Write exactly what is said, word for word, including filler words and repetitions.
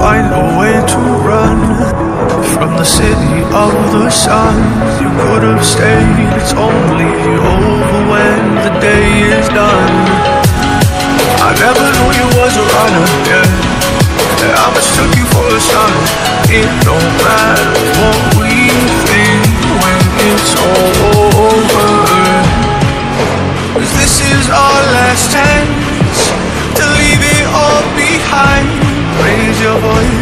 find a way to run from the city of the sun. You could have stayed, it's only over when the day is done. I never knew you was a runner, yeah. I mistook you for a son. It don't matter what we think when it's all over, 'cause this is our last chance to leave it all behind. Raise your voice